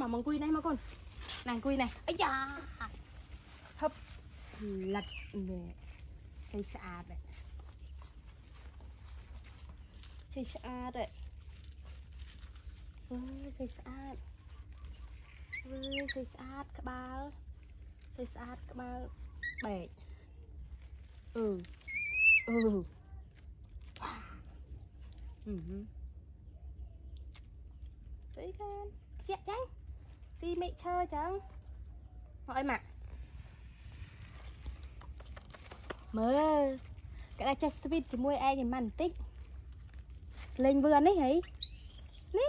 mà mong quy này mà con này quy này ấy da hấp lật về xây xa đấy xây xa đấy xây xa xây xa các ba xây xa các ba bể đấy con chị chăng gì mẹ chơi chẳng hỏi mà mơ cái là chắc speed chỉ mua ai thì màn tích lên vườn đấy hả ní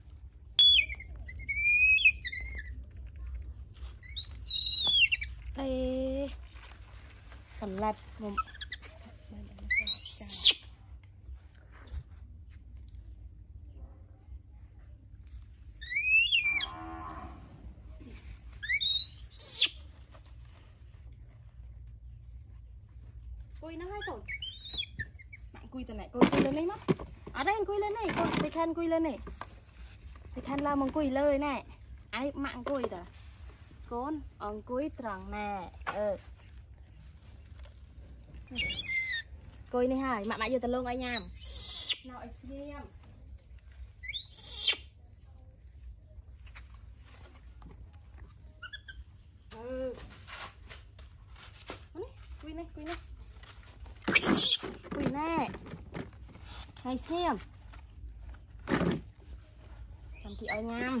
đây còn lật một cùi nó hay rồi bạn cùi tuần này con cùi lên đấy mất ở đây anh cùi lên này con thì khen cùi lên này thì khen là mong cùi lời này ai mạng cùi đó con ông cùi tròn nè cùi này hỏi mẹ giờ tao luôn anh nhầm nội xem cùi này cùi nè hay xem làm chị ơi nhầm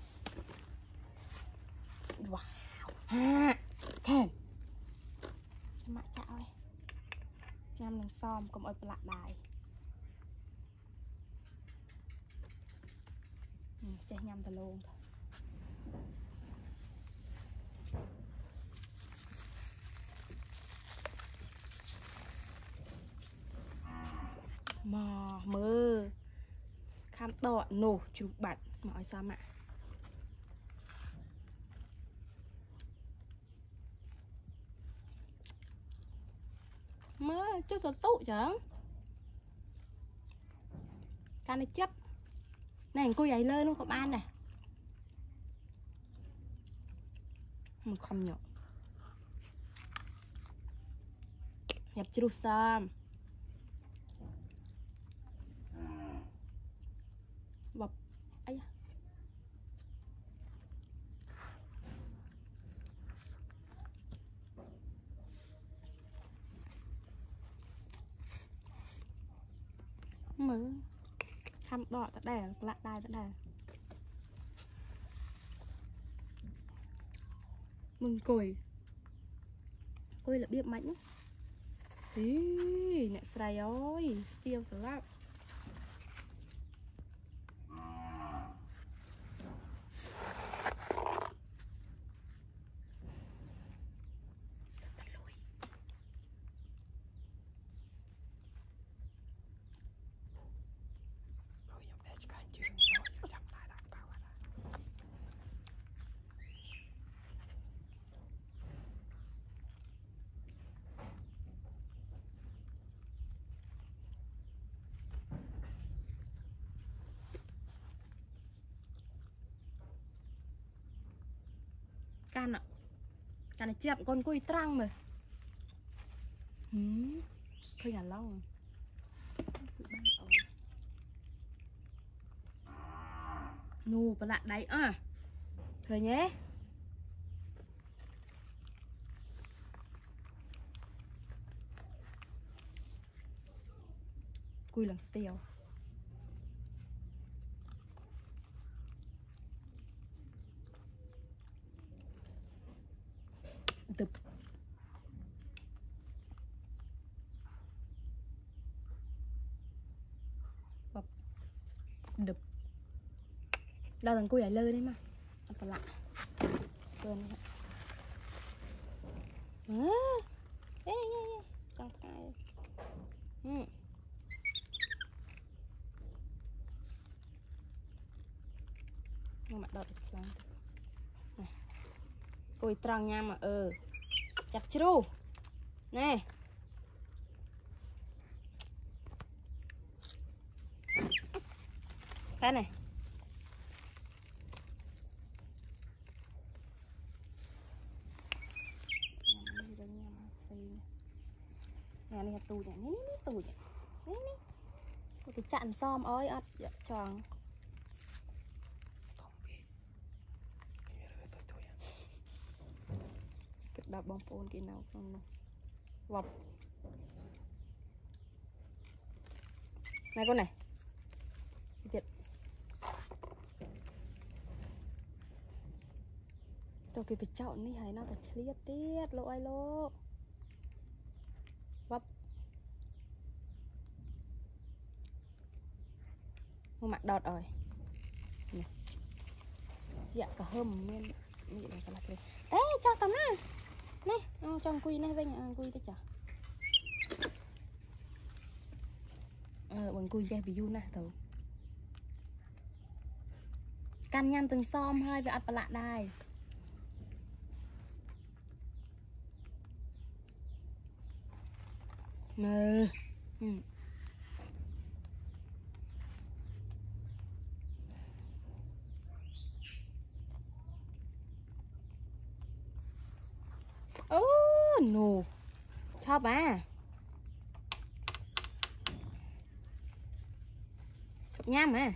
wow ha khen mẹ chạo đây nhầm đằng xóm còn ơi lạ đài chạy nhầm tao luôn mà mơ khám đỏ nổ chụp bạn mọi sao mà mơ chắc là tụ chẳng cái này chấp này cô giấy lên luôn có ban này mình không nhọ nhập chưa xong bọc ấy mở khăm đỏ tại đây lại đai tại đây mừng cùi là biết mạnh ý nè sài ơi tiêu sờ lắm can ạ can này chẹp con cùi trăng mà thôi nhà lâu nù và lại đấy thôi nhé cùi lần tiêu đập đập đâu thằng cô giải lơ đấy mà ăn còn lại quên trong cái nhưng mà đợt này cùi trăng nha mà chặt chú nè cái này này tù nhỉ, ní tù nhỉ, ní cái chặn xóm ơi ớt tròn cái đập bom pôn kia nào không vọc này con này thiệt tôi kịp phải chọn đi hay nó phải liệt tiết lộ ai lô vấp một mặt đọt rồi nè dạ cả hầm nên nghĩ là cái này ê cho tầm nè nè trong quy này với nhà quy tới chả bằng quy chơi bị du nè thử căn nhăn từng xóm hơi về ăn lạ đài mờ no chóp à chụp nhám à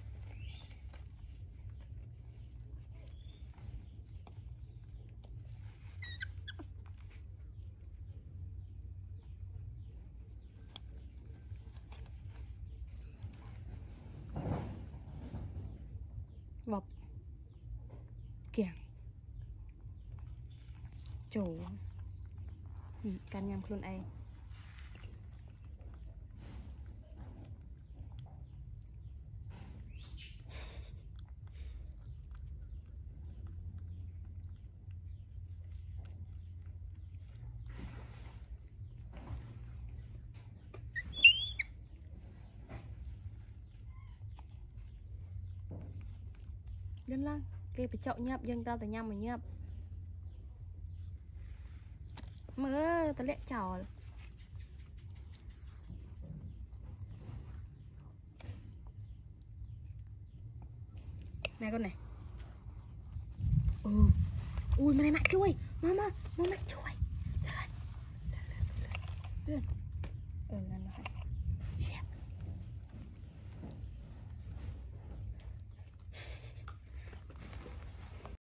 vọc kìa chủ can nhằm luôn em dân lăng kia phải chậu nhấp dân tao từ nhâm mà nhấp mơ tao lẹ trò này con này ui mà này mẹ chui mama mẹ chui lên lên lên lên lên